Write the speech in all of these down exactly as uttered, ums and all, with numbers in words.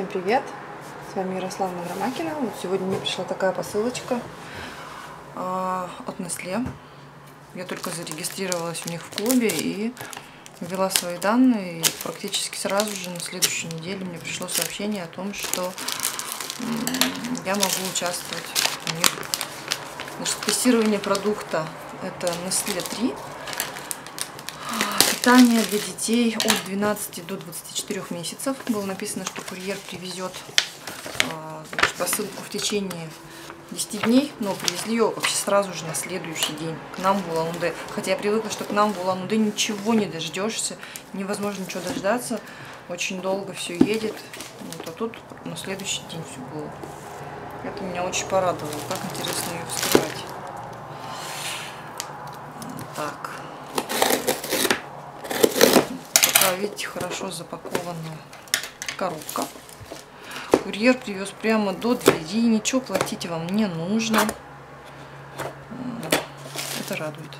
привет! С вами Ярослава Громакина. Вот сегодня мне пришла такая посылочка а, от Nestlé. Я только зарегистрировалась у них в клубе и ввела свои данные. И практически сразу же на следующей неделе мне пришло сообщение о том, что я могу участвовать у них. Значит, тестирование продукта — это Nestlé три. Питание для детей от двенадцати до двадцати четырёх месяцев. Было написано, что курьер привезет значит, посылку в течение десяти дней, но привезли ее вообще сразу же на следующий день к нам в Улан-Удэ. Хотя я привыкла, что к нам в Улан-Удэ ничего не дождешься, невозможно ничего дождаться, очень долго все едет. Вот, а тут на следующий день все было. Это меня очень порадовало. Как интересно ее вскрывать. Так. Видите, хорошо запакованная коробка. Курьер привез прямо до двери, ничего платить вам не нужно. Это радует.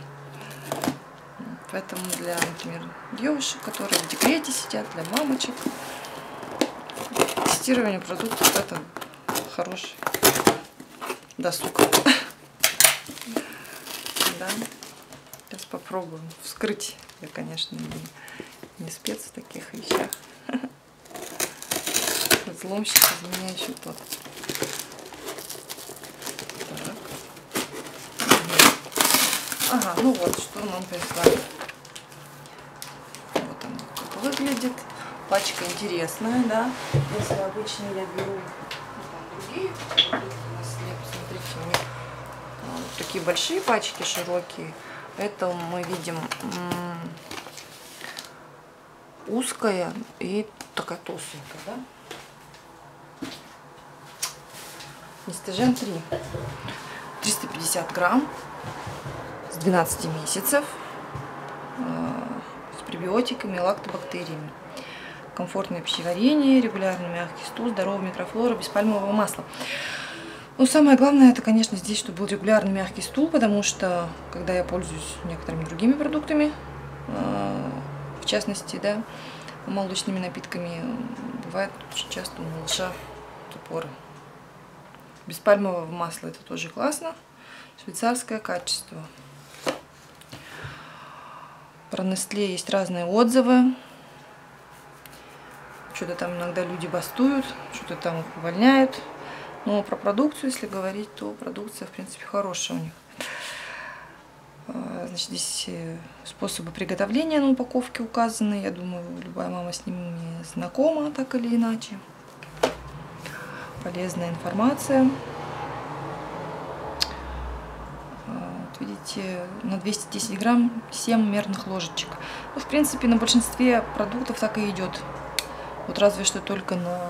Поэтому для, например, девушек, которые в декрете сидят, для мамочек, тестирование продуктов — это хороший досуг. Да. Сейчас попробуем вскрыть. Я, конечно, не Не спец в таких вещах. Взломщик из меня еще тот. Так. Ага, ну вот, что нам прислали. Вот она как выглядит. Пачка интересная, да. Если обычно я беру ну, там, другие продукты, посмотрите, у них вот такие большие пачки, широкие. Это мы видим узкая и такая толстенькая, да? Нестежен три. триста пятьдесят грамм с двенадцати месяцев, с пребиотиками и лактобактериями. Комфортное пищеварение, регулярный мягкий стул, здоровая микрофлора, без пальмового масла. Ну, самое главное, это, конечно, здесь, чтобы был регулярный мягкий стул, потому что, когда я пользуюсь некоторыми другими продуктами, в частности, да, молочными напитками, бывает очень часто у малыша запоры. Без пальмового масла это тоже классно. Швейцарское качество. Про Nestlé есть разные отзывы. Что-то там иногда люди бастуют, что-то там их увольняют. Но про продукцию, если говорить, то продукция, в принципе, хорошая у них. Значит, здесь способы приготовления на упаковке указаны. Я думаю, любая мама с ними знакома, так или иначе. Полезная информация. Вот, видите, на двести десять грамм семь мерных ложечек. Ну, в принципе, на большинстве продуктов так и идет. Вот разве что только на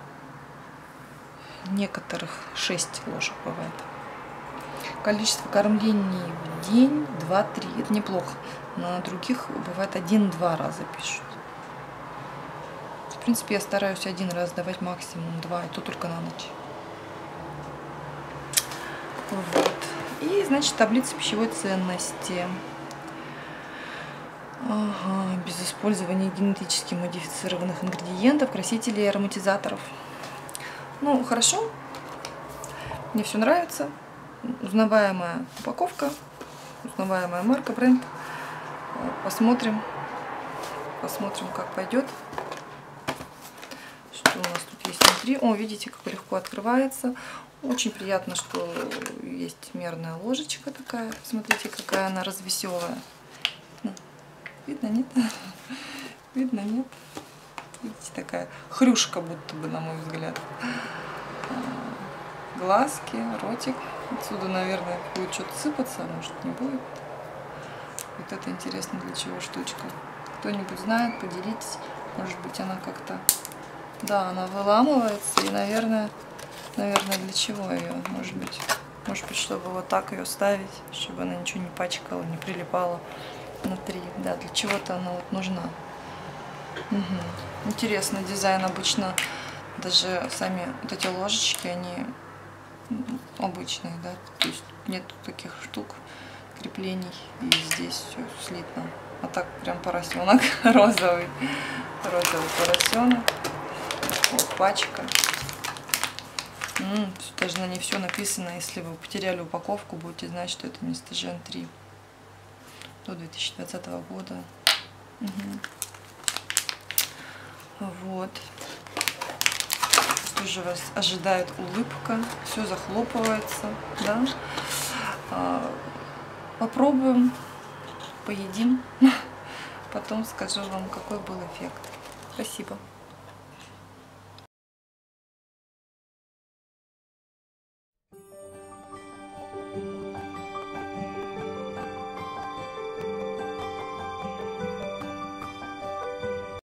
некоторых шесть ложек бывает. Количество кормлений в день два-три. Это неплохо. На других бывает один-два раза пишут. В принципе, я стараюсь один раз давать, максимум два, и то только на ночь. Вот. И, значит, таблица пищевой ценности. Ага, без использования генетически модифицированных ингредиентов, красителей и ароматизаторов. Ну, хорошо. Мне все нравится. Узнаваемая упаковка, узнаваемая марка, бренд. Посмотрим, посмотрим, как пойдет. Что у нас тут есть внутри. О, видите, как легко открывается. Очень приятно, что есть мерная ложечка такая. Смотрите, какая она развеселая. Видно, нет? Видно, нет? Видите, такая хрюшка, будто бы, на мой взгляд. Глазки, ротик. Отсюда, наверное, будет что-то сыпаться, а может не будет. Вот это интересно, для чего штучка. Кто-нибудь знает, поделитесь. Может быть, она как-то... Да, она выламывается, и, наверное, наверное, для чего ее? Может быть, может быть, чтобы вот так ее ставить, чтобы она ничего не пачкала, не прилипала внутри. Да, для чего-то она вот нужна. Угу. Интересный дизайн. Обычно даже сами вот эти ложечки, они обычные, да, то есть нет таких штук, креплений, и здесь все слитно. А так прям поросенок розовый, розовый поросенок. Вот пачка. М-м, тут даже на ней все написано. Если вы потеряли упаковку, будете знать, что это Мистажен три до две тысячи двадцатого года. Угу. Вот. Тоже вас ожидает улыбка. Все захлопывается. Да? А, попробуем, поедим. Потом скажу вам, какой был эффект. Спасибо.